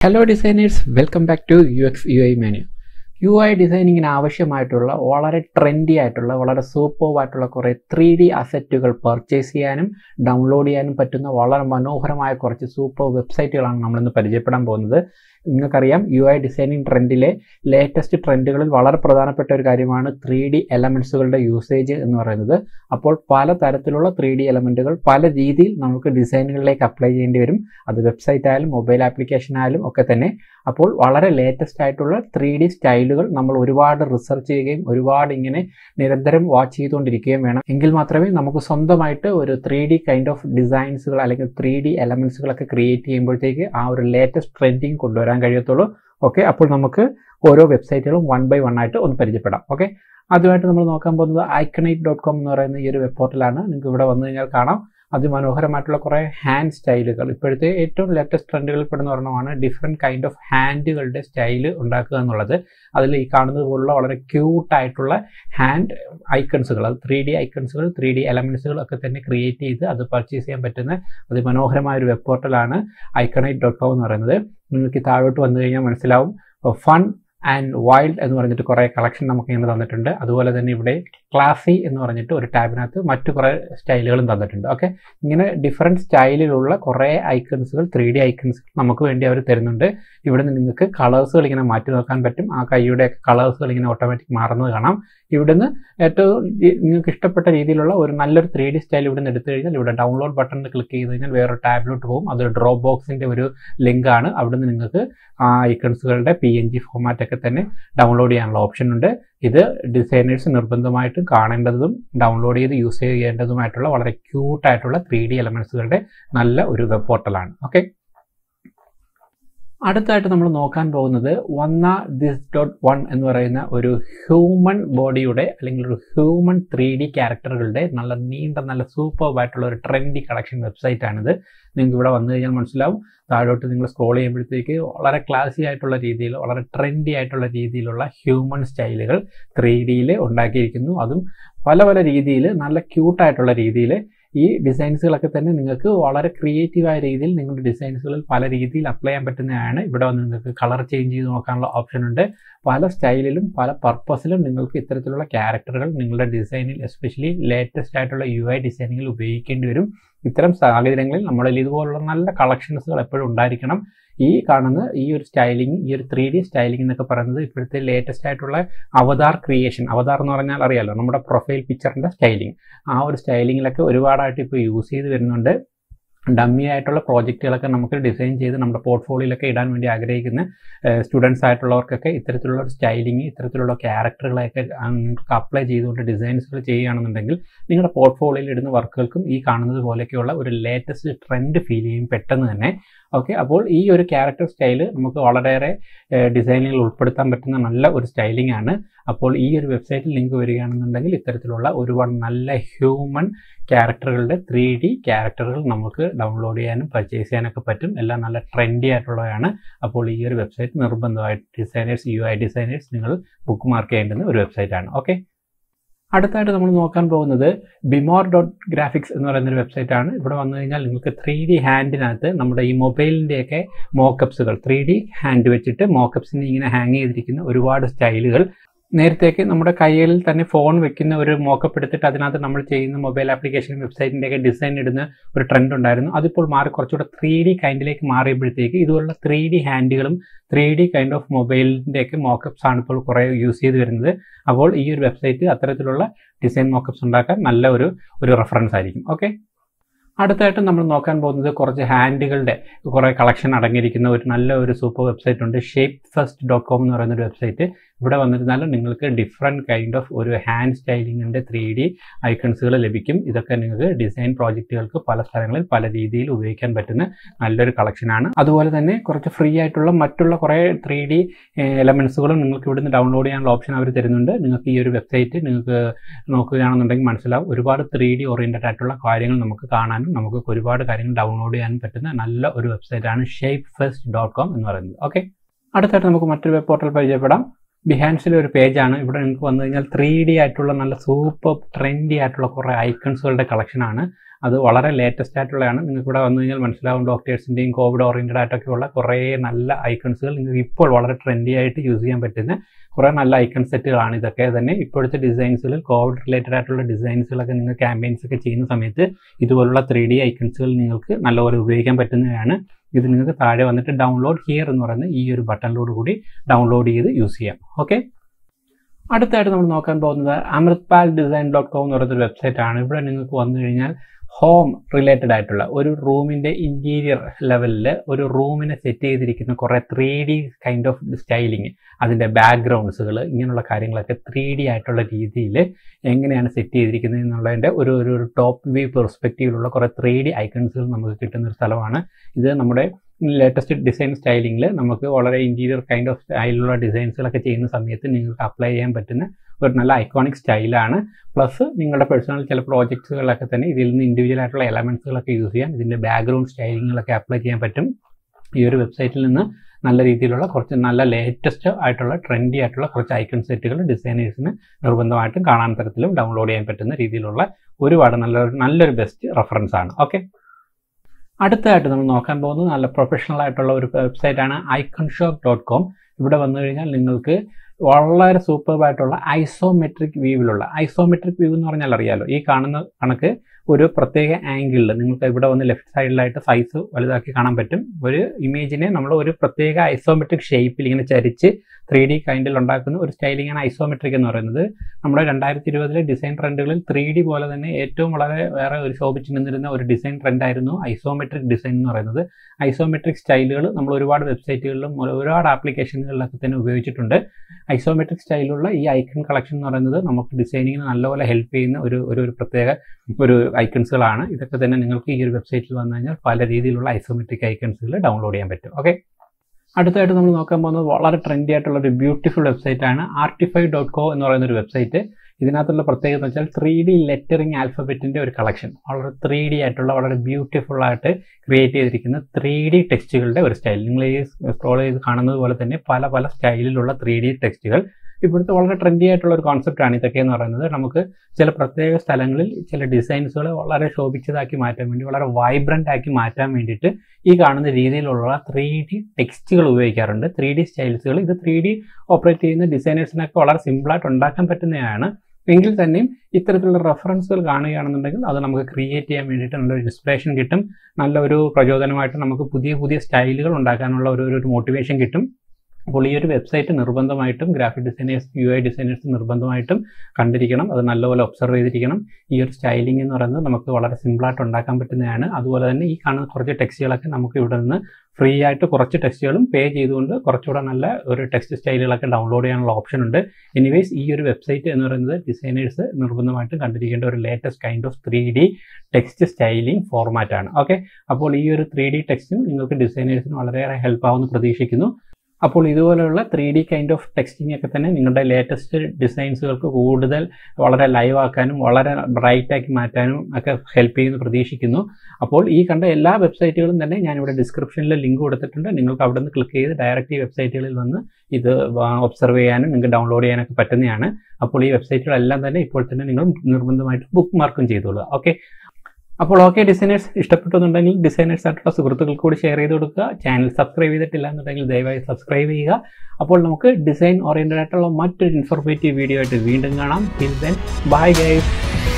Hello designers, welcome back to UX UI menu. UI ഡിസൈനിങ്ങിന് ആവശ്യമായിട്ടുള്ള വളരെ trendy ആയിട്ടുള്ള വളരെ സൂപ്പർബ് ആയിട്ടുള്ള കുറേ 3D അസറ്റുകൾ പർച്ചേസ് ചെയ്യാനും ഡൗൺലോഡ് ചെയ്യാനും പറ്റുന്ന വളരെ മനോഹരമായ കുറച്ച് സൂപ്പർ വെബ്സൈറ്റുകളാണ് നമ്മളിന്ന് പരിചയപ്പെടാൻ പോകുന്നത്. നിങ്ങൾക്കറിയാം UI ഡിസൈനിങ് ട്രെൻഡിലെ ലേറ്റസ്റ്റ് ട്രെൻഡുകളിൽ വളരെ പ്രധാനപ്പെട്ട ഒരു കാര്യമാണ് 3D എലമെന്റ്സുകളുടെ യൂസേജ് എന്ന് പറയുന്നത്. അപ്പോൾ പല തരത്തിലുള്ള 3D എലമെന്റുകൾ പല രീതിയിൽ നമുക്ക് ഡിസൈനുകളിലേക്ക് അപ്ലൈ ചെയ്യേണ്ടി വരും. അത് വെബ്സൈറ്റ് ആയാലും മൊബൈൽ ആപ്ലിക്കേഷൻ ആയാലും ഒക്കെ തന്നെ. അപ്പോൾ വളരെ ലേറ്റസ്റ്റ് ആയിട്ടുള്ള 3D സ്റ്റൈലുകൾ നമ്മൾ ഒരുപാട് റിസർച്ച് ചെയ്യുകയും ഒരുപാട് ഇങ്ങനെ നിരന്തരം വാച്ച് ചെയ്തുകൊണ്ടിരിക്കുകയും വേണം. എങ്കിൽ മാത്രമേ നമുക്ക് സ്വന്തമായിട്ട് ഒരു 3D കൈൻഡ് ഓഫ് ഡിസൈൻസുകൾ അല്ലെങ്കിൽ 3D എലമെന്റ്സുകളൊക്കെ ക്രിയേറ്റ് ചെയ്യുമ്പോഴത്തേക്ക് ആ ഒരു ലേറ്റസ്റ്റ് ട്രെൻഡിങ് കൊണ്ടുവരാൻ കഴിയത്തുള്ളൂ. ഓക്കെ, അപ്പോൾ നമുക്ക് ഓരോ വെബ്സൈറ്റുകളും 1 by 1 ആയിട്ട് ഒന്ന് പരിചയപ്പെടാം. ഓക്കെ, ആദ്യമായിട്ട് നമ്മൾ നോക്കാൻ പോകുന്നത് iconite.com എന്ന് പറയുന്ന ഈ ഒരു വെബ് പോർട്ടലാണ്. നിങ്ങൾക്ക് ഇവിടെ വന്നു കഴിഞ്ഞാൽ കാണാം അതിമനോഹരമായിട്ടുള്ള കുറേ ഹാൻഡ് സ്റ്റൈലുകൾ. ഇപ്പോഴത്തെ ഏറ്റവും ലേറ്റസ്റ്റ് ട്രെൻഡുകളിൽ പെടുന്ന ഒരെണ്ണമാണ് ഡിഫറെൻറ്റ് കൈൻഡ് ഓഫ് ഹാൻഡുകളുടെ സ്റ്റൈല് ഉണ്ടാക്കുക എന്നുള്ളത്. അതിൽ ഈ കാണുന്നത് പോലുള്ള വളരെ ക്യൂട്ടായിട്ടുള്ള ഹാൻഡ് ഐക്കൺസുകൾ, അത് 3D ഐക്കൺസുകൾ 3D എലമെന്റ്സുകൾ ഒക്കെ തന്നെ ക്രിയേറ്റ് ചെയ്ത് അത് പർച്ചേസ് ചെയ്യാൻ പറ്റുന്ന അതിമനോഹരമായ ഒരു വെബ് പോർട്ടലാണ് iconite.com എന്ന് പറയുന്നത്. നിങ്ങൾക്ക് താഴോട്ട് വന്നു കഴിഞ്ഞാൽ മനസ്സിലാവും ഫൺ ആൻഡ് വൈൽഡ് എന്ന് പറഞ്ഞിട്ട് കുറേ കളക്ഷൻ നമുക്ക് ഇങ്ങനെ തന്നിട്ടുണ്ട്. അതുപോലെ തന്നെ ഇവിടെ ക്ലാസി എന്ന് പറഞ്ഞിട്ട് ഒരു ടാബിനകത്ത് മറ്റു കുറേ സ്റ്റൈലുകളും തന്നിട്ടുണ്ട്. ഓക്കെ, ഇങ്ങനെ ഡിഫറെൻറ്റ് സ്റ്റൈലിലുള്ള കുറേ ഐക്കൺസുകൾ 3D ഐക്കൺസുകൾ നമുക്ക് വേണ്ടി അവർ തരുന്നുണ്ട്. ഇവിടെ നിന്ന് നിങ്ങൾക്ക് കളേഴ്സുകൾ ഇങ്ങനെ മാറ്റി നോക്കാൻ പറ്റും. ആ കൈയുടെ കളേഴ്സുകൾ ഇങ്ങനെ ഓട്ടോമാറ്റിക് മാറുന്നത് കാണാം. ഇവിടുന്ന് ഏറ്റവും നിങ്ങൾക്ക് ഇഷ്ടപ്പെട്ട രീതിയിലുള്ള ഒരു നല്ലൊരു 3D സ്റ്റൈൽ ഇവിടെ നിന്ന് എടുത്തു കഴിഞ്ഞാൽ ഇവിടെ ഡൗൺലോഡ് ബട്ടണിൽ ക്ലിക്ക് ചെയ്ത് കഴിഞ്ഞാൽ വേറൊരു ടാബിലോട്ട് പോകും. അതൊരു ഡ്രോപ്പ് ബോക്സിൻ്റെ ഒരു ലിങ്ക് ആണ്. അവിടുന്ന് നിങ്ങൾക്ക് ആ ഐക്കൺസുകളുടെ PNG ഫോമാറ്റ് ഒക്കെ തന്നെ ഡൗൺലോഡ് ചെയ്യാനുള്ള ഓപ്ഷൻ ഉണ്ട്. ഇത് ഡിസൈനേഴ്സ് നിർബന്ധമായിട്ടും കാണേണ്ടതും ഡൗൺലോഡ് ചെയ്ത് യൂസ് ചെയ്യേണ്ടതുമായിട്ടുള്ള വളരെ ക്യൂട്ടായിട്ടുള്ള 3D എലമെന്റ്സുകളുടെ നല്ല ഒരു വെബ് പോർട്ടലാണ്. ഓക്കെ, അടുത്തായിട്ട് നമ്മൾ നോക്കാൻ പോകുന്നത് this.1 എന്ന് പറയുന്ന ഒരു ഹ്യൂമൻ ബോഡിയുടെ അല്ലെങ്കിൽ ഒരു ഹ്യൂമൻ 3D ക്യാരക്ടറുകളുടെ നല്ല നീണ്ട നല്ല സൂപ്പർബായിട്ടുള്ള ഒരു ട്രെൻഡി കളക്ഷൻ വെബ്സൈറ്റ് ആണിത്. നിങ്ങൾക്ക് ഇവിടെ വന്നു കഴിഞ്ഞാൽ മനസ്സിലാവും. താഴോട്ട് നിങ്ങൾ സ്ക്രോൾ ചെയ്യുമ്പോഴത്തേക്ക് വളരെ ക്ലാസി ആയിട്ടുള്ള രീതിയിൽ വളരെ ട്രെൻഡി ആയിട്ടുള്ള രീതിയിലുള്ള ഹ്യൂമൻ സ്റ്റൈലുകൾ 3Dയിൽ ഉണ്ടാക്കിയിരിക്കുന്നു. അതും പല പല രീതിയിൽ നല്ല ക്യൂട്ടായിട്ടുള്ള രീതിയിൽ ഈ ഡിസൈൻസുകളൊക്കെ തന്നെ നിങ്ങൾക്ക് വളരെ ക്രിയേറ്റീവായ രീതിയിൽ നിങ്ങളുടെ ഡിസൈൻസുകളിൽ പല രീതിയിൽ അപ്ലൈ ചെയ്യാൻ പറ്റുന്നതാണ്. ഇവിടെ വന്ന് നിങ്ങൾക്ക് കളർ ചേഞ്ച് ചെയ്ത് നോക്കാനുള്ള ഓപ്ഷൻ ഉണ്ട്. പല സ്റ്റൈലിലും പല പർപ്പസിലും നിങ്ങൾക്ക് ഇത്തരത്തിലുള്ള ക്യാരക്ടറുകൾ നിങ്ങളുടെ ഡിസൈനിൽ എസ്പെഷ്യലി ലേറ്റസ്റ്റ് ആയിട്ടുള്ള UI ഡിസൈനിങ്ങിൽ ഉപയോഗിക്കേണ്ടി വരും. ഇത്തരം സാഹചര്യങ്ങളിൽ നമ്മളിൽ ഇതുപോലുള്ള നല്ല കളക്ഷൻസുകൾ എപ്പോഴും ഉണ്ടായിരിക്കണം. ഈ കാണുന്ന ഈ ഒരു സ്റ്റൈലിംഗ്, ഈ ഒരു 3D സ്റ്റൈലിംഗ് എന്നൊക്കെ പറയുന്നത് ഇപ്പോഴത്തെ ലേറ്റസ്റ്റ് ആയിട്ടുള്ള അവതാർ ക്രിയേഷൻ. അവതാർ എന്ന് പറഞ്ഞാൽ അറിയാലോ, നമ്മുടെ പ്രൊഫൈൽ പിക്ചറിൻ്റെ സ്റ്റൈലിംഗ്. ആ ഒരു സ്റ്റൈലിങ്ങിലൊക്കെ ഒരുപാടായിട്ട് ഇപ്പോൾ യൂസ് ചെയ്ത് വരുന്നുണ്ട്. ഡമ്മി ആയിട്ടുള്ള പ്രോജക്റ്റുകളൊക്കെ നമുക്ക് ഡിസൈൻ ചെയ്ത് നമ്മുടെ പോർട്ട്ഫോളിയോയിലൊക്കെ ഇടാൻ വേണ്ടി ആഗ്രഹിക്കുന്ന സ്റ്റുഡൻസ് ആയിട്ടുള്ളവർക്കൊക്കെ ഇത്തരത്തിലുള്ള ഒരു സ്റ്റൈലിംഗ്, ഇത്തരത്തിലുള്ള ക്യാരക്ടറുകളെയൊക്കെ നിങ്ങൾക്ക് അപ്ലൈ ചെയ്തുകൊണ്ട് ഡിസൈൻസുകൾ ചെയ്യുകയാണെന്നുണ്ടെങ്കിൽ നിങ്ങളുടെ പോർട്ട്ഫോളിയോയിൽ ഇടുന്ന വർക്കുകൾക്കും ഈ കാണുന്നത് പോലെയൊക്കെയുള്ള ഒരു ലേറ്റസ്റ്റ് ട്രെൻഡ് ഫീൽ ചെയ്യും പെട്ടെന്ന് തന്നെ. ഓക്കെ, അപ്പോൾ ഈ ഒരു ക്യാരക്ടർ സ്റ്റൈല് നമുക്ക് വളരെയേറെ ഡിസൈനുകൾ ഉൾപ്പെടുത്താൻ പറ്റുന്ന നല്ല ഒരു സ്റ്റൈലിംഗ് ആണ്. അപ്പോൾ ഈ ഒരു വെബ്സൈറ്റിൽ ലിങ്ക് വരികയാണെന്നുണ്ടെങ്കിൽ ഇത്തരത്തിലുള്ള ഒരുപാട് നല്ല ഹ്യൂമൻ ക്യാരക്ടറുകളുടെ 3D ക്യാരക്ടറുകൾ നമുക്ക് ഡൗൺലോഡ് ചെയ്യാനും പർച്ചേസ് ചെയ്യാനൊക്കെ പറ്റും. എല്ലാം നല്ല ട്രെൻഡി ആയിട്ടുള്ളതാണ്. അപ്പോൾ ഈ ഒരു വെബ്സൈറ്റ് നിർബന്ധമായിട്ട് ഡിസൈനേഴ്സ്, UI ഡിസൈനേഴ്സ് നിങ്ങൾ ബുക്ക് മാർക്ക് ചെയ്യേണ്ടുന്ന ഒരു വെബ്സൈറ്റാണ്. ഓക്കെ, അടുത്തായിട്ട് നമ്മൾ നോക്കാൻ പോകുന്നത് bimor.graphics എന്ന് പറയുന്നൊരു വെബ്സൈറ്റാണ്. ഇവിടെ വന്നു കഴിഞ്ഞാൽ നിങ്ങൾക്ക് 3D ഹാൻഡിനകത്ത് നമ്മുടെ ഈ മൊബൈലിൻ്റെയൊക്കെ മോക്കപ്സുകൾ 3D ഹാൻഡ് വെച്ചിട്ട് മോക്കപ്സിന് ഇങ്ങനെ ഹാങ് ചെയ്തിരിക്കുന്ന ഒരുപാട് സ്റ്റൈലുകൾ. നേരത്തേക്ക് നമ്മുടെ കയ്യിൽ തന്നെ ഫോൺ വെക്കുന്ന ഒരു മോക്കപ്പ് എടുത്തിട്ട് അതിനകത്ത് നമ്മൾ ചെയ്യുന്ന മൊബൈൽ ആപ്ലിക്കേഷൻ വെബ്സൈറ്റിൻ്റെയൊക്കെ ഡിസൈൻ ഇടുന്ന ഒരു ട്രെൻഡ് ഉണ്ടായിരുന്നു. അതിപ്പോൾ മാറി കുറച്ചുകൂടെ 3D കൈൻഡിലേക്ക് മാറിയപ്പോഴത്തേക്ക് ഇതുപോലുള്ള 3D ഹാൻഡുകളും 3D കൈൻഡ് ഓഫ് മൊബൈലിൻ്റെയൊക്കെ മോക്കപ്സ് ആണ് ഇപ്പോൾ കുറേ യൂസ് ചെയ്ത് വരുന്നത്. അപ്പോൾ ഈ ഒരു വെബ്സൈറ്റ് അത്തരത്തിലുള്ള ഡിസൈൻ മോക്കപ്സ് ഉണ്ടാക്കാൻ നല്ല ഒരു റെഫറൻസ് ആയിരിക്കും. ഓക്കെ, അടുത്തായിട്ട് നമ്മൾ നോക്കാൻ പോകുന്നത് കുറച്ച് ഹാൻഡുകളുടെ കുറേ കളക്ഷൻ അടങ്ങിയിരിക്കുന്ന ഒരു നല്ല ഒരു സൂപ്പർ വെബ്സൈറ്റ് ഉണ്ട്. shapefirst.com എന്ന് പറയുന്നൊരു വെബ്സൈറ്റ്. ഇവിടെ വന്നിരുന്നാലും നിങ്ങൾക്ക് ഡിഫറെൻറ്റ് കൈൻഡ് ഓഫ് ഒരു ഹാൻഡ് സ്റ്റൈലിങ്ങിൻ്റെ 3D ഐക്കൺസുകൾ ലഭിക്കും. ഇതൊക്കെ നിങ്ങൾക്ക് ഡിസൈൻ പ്രോജക്റ്റുകൾക്ക് പല സ്ഥലങ്ങളിൽ പല രീതിയിൽ ഉപയോഗിക്കാൻ പറ്റുന്ന നല്ലൊരു കളക്ഷനാണ്. അതുപോലെ തന്നെ കുറച്ച് ഫ്രീ ആയിട്ടുള്ള മറ്റുള്ള കുറേ 3D എലമെൻസുകളും നിങ്ങൾക്ക് ഇവിടുന്ന് ഡൗൺലോഡ് ചെയ്യാനുള്ള ഓപ്ഷൻ അവർ തരുന്നുണ്ട്. നിങ്ങൾക്ക് ഈ ഒരു വെബ്സൈറ്റ് നിങ്ങൾക്ക് നോക്കുകയാണെന്നുണ്ടെങ്കിൽ മനസ്സിലാവും ഒരുപാട് 3D ഓറിയൻറ്റഡ് ആയിട്ടുള്ള കാര്യങ്ങൾ നമുക്ക് കാണാനും നമുക്ക് ഒരുപാട് കാര്യങ്ങൾ ഡൗൺലോഡ് ചെയ്യാനും പറ്റുന്ന നല്ല ഒരു വെബ്സൈറ്റാണ് shapefirst.com എന്ന് പറയുന്നത്. ഓക്കെ, അടുത്തായിട്ട് നമുക്ക് മറ്റൊരു വെബ് പോർട്ടൽ പരിചയപ്പെടാം. ബിഹാൻസിലെ ഒരു പേജാണ്. ഇവിടെ നിങ്ങൾക്ക് വന്നു കഴിഞ്ഞാൽ 3D ആയിട്ടുള്ള നല്ല സൂപ്പർ ട്രെൻഡി ആയിട്ടുള്ള കുറേ ഐക്കൺസുകളുടെ കളക്ഷനാണ്. അത് വളരെ ലേറ്റസ്റ്റ് ആയിട്ടുള്ളതാണ്. നിങ്ങൾക്ക് ഇവിടെ വന്നു കഴിഞ്ഞാൽ മനസ്സിലാവും ഡോക്ടേഴ്സിൻ്റെയും കോവിഡ് ഓറിയൻറ്റഡ് ആയിട്ടൊക്കെയുള്ള കുറേ നല്ല ഐക്കൺസുകൾ നിങ്ങൾക്ക് ഇപ്പോൾ വളരെ ട്രെൻഡി ആയിട്ട് യൂസ് ചെയ്യാൻ പറ്റുന്ന കുറേ നല്ല ഐക്കൺ സെറ്റുകളാണ്. ഇതൊക്കെ തന്നെ ഇപ്പോഴത്തെ ഡിസൈൻസുകൾ കോവിഡ് റിലേറ്റഡ് ആയിട്ടുള്ള ഡിസൈൻസുകളൊക്കെ നിങ്ങൾ ക്യാമ്പയിൻസ് ഒക്കെ ചെയ്യുന്ന സമയത്ത് ഇതുപോലുള്ള 3D ഐക്കൺസുകൾ നിങ്ങൾക്ക് നല്ലപോലെ ഉപയോഗിക്കാൻ പറ്റുന്നതാണ്. ഇത് നിങ്ങൾക്ക് താഴെ വന്നിട്ട് ഡൗൺലോഡ് ഹിയർ എന്ന് പറയുന്ന ഈ ഒരു ബട്ടണിലോട് കൂടി ഡൗൺലോഡ് ചെയ്ത് യൂസ് ചെയ്യാം. ഓക്കെ, അടുത്തായിട്ട് നമ്മൾ നോക്കാൻ പോകുന്നത് amritpaldesign.com എന്ന് പറയുന്നൊരു വെബ്സൈറ്റ് ആണ്. ഇവിടെ നിങ്ങൾക്ക് വന്നു കഴിഞ്ഞാൽ ഹോം റിലേറ്റഡ് ആയിട്ടുള്ള ഒരു റൂമിൻ്റെ ഇൻറ്റീരിയർ ലെവലിൽ ഒരു റൂമിനെ സെറ്റ് ചെയ്തിരിക്കുന്ന കുറേ 3D കൈൻഡ് ഓഫ് സ്റ്റൈലിങ്, അതിൻ്റെ ബാക്ക്ഗ്രൗണ്ട്സുകൾ, ഇങ്ങനെയുള്ള കാര്യങ്ങളൊക്കെ 3D ആയിട്ടുള്ള രീതിയിൽ എങ്ങനെയാണ് സെറ്റ് ചെയ്തിരിക്കുന്നത് എന്നുള്ളതിൻ്റെ ഒരു ടോപ്പ് വ്യൂ പെർസ്പെക്റ്റീവിലുള്ള കുറേ 3D ഐക്കൺസുകൾ നമുക്ക് കിട്ടുന്നൊരു സ്ഥലമാണ്. ഇത് നമ്മുടെ ലേറ്റസ്റ്റ് ഡിസൈൻ സ്റ്റൈലിങ്ങിൽ നമുക്ക് വളരെ ഇൻറ്റീരിയർ കൈൻഡ് ഓഫ് സ്റ്റൈലിലുള്ള ഡിസൈൻസുകളൊക്കെ ചെയ്യുന്ന സമയത്ത് നിങ്ങൾക്ക് അപ്ലൈ ചെയ്യാൻ പറ്റുന്ന ഒരു നല്ല ഐക്കോണിക് സ്റ്റൈലാണ്. പ്ലസ് നിങ്ങളുടെ പേഴ്സണൽ ചില പ്രോജക്ട്സുകളൊക്കെ തന്നെ ഇതിൽ നിന്ന് ഇൻഡിവിജ്വൽ ആയിട്ടുള്ള എലമെൻറ്റ്സുകളൊക്കെ യൂസ് ചെയ്യാം. ഇതിൻ്റെ ബാക്ക്ഗ്രൗണ്ട് സ്റ്റൈലിങ്ങുകളൊക്കെ അപ്ലൈ ചെയ്യാൻ പറ്റും. ഈ ഒരു വെബ്സൈറ്റിൽ നിന്ന് നല്ല രീതിയിലുള്ള കുറച്ച് നല്ല ലേറ്റസ്റ്റ് ആയിട്ടുള്ള ട്രെൻഡി ആയിട്ടുള്ള കുറച്ച് ഐക്കൺ സെറ്റുകൾ ഡിസൈനേഴ്സിന് നിർബന്ധമായിട്ടും കാണാൻ തരത്തിലും ഡൗൺലോഡ് ചെയ്യാൻ പറ്റുന്ന രീതിയിലുള്ള ഒരുപാട് നല്ലൊരു ബെസ്റ്റ് റെഫറൻസ് ആണ്. ഓക്കെ, അടുത്തതായിട്ട് നമ്മൾ നോക്കാൻ പോകുന്നത് നല്ല പ്രൊഫഷണൽ ആയിട്ടുള്ള ഒരു വെബ്സൈറ്റാണ് iconshop.com. ഇവിടെ വന്നു കഴിഞ്ഞാൽ നിങ്ങൾക്ക് വളരെ സൂപ്പർബായിട്ടുള്ള ഐസോമെട്രിക് വ്യൂവിലുള്ള ഐസോമെട്രിക് വ്യൂ എന്ന് പറഞ്ഞാൽ അറിയാലോ, ഈ കാണുന്ന കണക്ക് ഒരു പ്രത്യേക ആംഗിളിൽ നിങ്ങൾക്ക് ഇവിടെ വന്ന് ലെഫ്റ്റ് സൈഡിലായിട്ട് സൈസ് വലുതാക്കി കാണാൻ പറ്റും. ഒരു ഇമേജിനെ നമ്മൾ ഒരു പ്രത്യേക ഐസോമെട്രിക് ഷേപ്പിൽ ഇങ്ങനെ ചരിച്ച് 3D കൈൻഡിൽ ഉണ്ടാക്കുന്ന ഒരു സ്റ്റൈലിങ്ങാണ് ഐസോമെട്രിക് എന്ന് പറയുന്നത്. നമ്മുടെ 2020 ഡിസൈൻ ട്രെൻഡുകളിൽ 3D പോലെ തന്നെ ഏറ്റവും വളരെ വേറെ ഒരു ശോഭിച്ചു നിന്നിരുന്ന ഒരു ഡിസൈൻ ട്രെൻഡായിരുന്നു ഐസോമെട്രിക് ഡിസൈൻ എന്ന് പറയുന്നത്. ഐസോമെട്രിക് സ്റ്റൈലുകൾ നമ്മൾ ഒരുപാട് വെബ്സൈറ്റുകളിലും ഒരുപാട് ആപ്ലിക്കേഷനുകളിലൊക്കെ തന്നെ ഉപയോഗിച്ചിട്ടുണ്ട്. ഐസോമെട്രിക് സ്റ്റൈലുള്ള ഈ ഐക്കൺ കളക്ഷൻ എന്ന് പറയുന്നത് നമുക്ക് ഡിസൈനിങ്ങിന് നല്ലപോലെ ഹെൽപ്പ് ചെയ്യുന്ന ഒരു പ്രത്യേക ഒരു ഐക്കൺസുകളാണ്. ഇതൊക്കെ തന്നെ നിങ്ങൾക്ക് ഈ ഒരു വെബ്സൈറ്റിൽ വന്നു കഴിഞ്ഞാൽ പല രീതിയിലുള്ള ഐസോമെട്രിക് ഐക്കൺസുകൾ ഡൗൺലോഡ് ചെയ്യാൻ പറ്റും. ഓക്കെ, അടുത്തായിട്ട് നമ്മൾ നോക്കാൻ പോകുന്നത് വളരെ ട്രെൻഡി ആയിട്ടുള്ള ഒരു ബ്യൂട്ടിഫുൾ വെബ്സൈറ്റാണ് artify.co എന്ന് പറയുന്ന ഒരു വെബ്സൈറ്റ്. ഇതിനകത്തുള്ള പ്രത്യേകത എന്ന് വെച്ചാൽ 3D ലെറ്ററിങ് ആൽഫബറ്റിൻ്റെ ഒരു കളക്ഷൻ, വളരെ 3D ആയിട്ടുള്ള വളരെ ബ്യൂട്ടിഫുൾ ആയിട്ട് ക്രിയേറ്റ് ചെയ്തിരിക്കുന്ന 3D ടെക്സ്റ്റുകളുടെ ഒരു സ്റ്റൈൽ. നിങ്ങൾ ഈ സ്ക്രോൾ ചെയ്ത് കാണുന്നത് പോലെ തന്നെ പല പല സ്റ്റൈലിലുള്ള 3D ടെക്സ്റ്റുകൾ. ഇവിടുത്തെ വളരെ ട്രെൻഡി ആയിട്ടുള്ള ഒരു കോൺസെപ്റ്റാണ് ഇതൊക്കെ എന്ന് പറയുന്നത്. നമുക്ക് ചില പ്രത്യേക സ്ഥലങ്ങളിൽ ചില ഡിസൈൻസുകൾ വളരെ ശോഭിച്ചതാക്കി മാറ്റാൻ വേണ്ടി, വളരെ വൈബ്രൻ്റ് ആക്കി മാറ്റാൻ വേണ്ടിയിട്ട് ഈ കാണുന്ന രീതിയിലുള്ള 3D ടെക്സ്റ്റുകൾ ഉപയോഗിക്കാറുണ്ട്, 3D സ്റ്റൈൽസുകൾ. ഇത് 3D ഓപ്പറേറ്റ് ചെയ്യുന്ന ഡിസൈനേഴ്സിനൊക്കെ വളരെ സിമ്പിളായിട്ട് ഉണ്ടാക്കാൻ പറ്റുന്നതാണ്. എങ്കിൽ തന്നെയും ഇത്തരത്തിലുള്ള റെഫറൻസുകൾ കാണുകയാണെന്നുണ്ടെങ്കിൽ അത് നമുക്ക് ക്രിയേറ്റ് ചെയ്യാൻ വേണ്ടിയിട്ട് നല്ലൊരു ഇൻസ്പിറേഷൻ കിട്ടും, നല്ലൊരു പ്രചോദനമായിട്ട് നമുക്ക് പുതിയ പുതിയ സ്റ്റൈലുകൾ ഉണ്ടാക്കാനുള്ള ഒരു മോട്ടിവേഷൻ കിട്ടും. അപ്പോൾ ഈ ഒരു വെബ്സൈറ്റ് നിർബന്ധമായിട്ടും ഗ്രാഫിക് ഡിസൈനേഴ്സ്, UI ഡിസൈനേഴ്സ് നിർബന്ധമായിട്ടും കണ്ടിരിക്കണം, അത് നല്ലപോലെ ഒബ്സർവ് ചെയ്തിരിക്കണം. ഈ ഒരു സ്റ്റൈലിംഗ് എന്ന് പറയുന്നത് നമുക്ക് വളരെ സിമ്പിളായിട്ട് ഉണ്ടാക്കാൻ പറ്റുന്നതാണ്. അതുപോലെ തന്നെ ഈ കാണുന്ന കുറച്ച് ടെക്സ്റ്റുകളൊക്കെ നമുക്ക് ഇവിടെ നിന്ന് ഫ്രീ ആയിട്ട് കുറച്ച് ടെക്സ്റ്റുകളും പേ ചെയ്തുകൊണ്ട് കുറച്ചുകൂടെ നല്ല ഒരു ടെക്സ്റ്റ് സ്റ്റൈലുകളൊക്കെ ഡൗൺലോഡ് ചെയ്യാനുള്ള ഓപ്ഷൻ ഉണ്ട്. എനിവേസ് ഈ ഒരു വെബ്സൈറ്റ് എന്ന് പറയുന്നത് ഡിസൈനേഴ്സ് നിർബന്ധമായിട്ടും കണ്ടിരിക്കേണ്ട ഒരു latest kind of 3D text styling ഫോർമാറ്റാണ്. ഓക്കെ, അപ്പോൾ ഈ ഒരു 3D ടെക്സ്റ്റും നിങ്ങൾക്ക് ഡിസൈനേഴ്സിന് വളരെയേറെ ഹെൽപ്പ് ആവുമെന്ന് പ്രതീക്ഷിക്കുന്നു. അപ്പോൾ ഇതുപോലെയുള്ള 3D കൈൻഡ് ഓഫ് ടെക്സ്റ്റിംഗ് ഒക്കെ തന്നെ നിങ്ങളുടെ ലേറ്റസ്റ്റ് ഡിസൈൻസുകൾക്ക് കൂടുതൽ വളരെ ലൈവ് ആക്കാനും വളരെ ബ്രൈറ്റ് ആക്കി മാറ്റാനും ഒക്കെ ഹെൽപ്പ് ചെയ്യുമെന്ന് പ്രതീക്ഷിക്കുന്നു. അപ്പോൾ ഈ കണ്ട എല്ലാ വെബ്സൈറ്റുകളും തന്നെ ഞാനിവിടെ ഡിസ്ക്രിപ്ഷനിൽ ലിങ്ക് കൊടുത്തിട്ടുണ്ട്. നിങ്ങൾക്ക് അവിടെ നിന്ന് ക്ലിക്ക് ചെയ്ത് ഡയറക്റ്റ് ഈ വെബ്സൈറ്റുകളിൽ വന്ന് ഇത് ഒബ്സർവ് ചെയ്യാനും നിങ്ങൾക്ക് ഡൗൺലോഡ് ചെയ്യാനൊക്കെ പറ്റുന്നതാണ്. അപ്പോൾ ഈ വെബ്സൈറ്റുകളെല്ലാം തന്നെ ഇപ്പോൾ തന്നെ നിങ്ങൾ നിർബന്ധമായിട്ട് ബുക്ക് മാർക്കും ചെയ്തോളുക. ഓക്കെ, അപ്പോൾ ഓക്കെ ഡിസൈനേഴ്സ്, ഇഷ്ടപ്പെട്ടെന്നുണ്ടെങ്കിൽ ഡിസൈനേഴ്സ് ആയിട്ടുള്ള സുഹൃത്തുക്കൾക്ക് കൂടി ഷെയർ ചെയ്ത് കൊടുക്കുക. ചാനൽ സബ്സ്ക്രൈബ് ചെയ്തിട്ടില്ല എന്നുണ്ടെങ്കിൽ ദയവായി സബ്സ്ക്രൈബ് ചെയ്യുക. അപ്പോൾ നമുക്ക് ഡിസൈൻ ഓറിയൻറ്റഡ് ആയിട്ടുള്ള മറ്റൊരു ഇൻഫോർമേറ്റീവ് വീഡിയോ ആയിട്ട് വീണ്ടും കാണാം. Till then bye guys.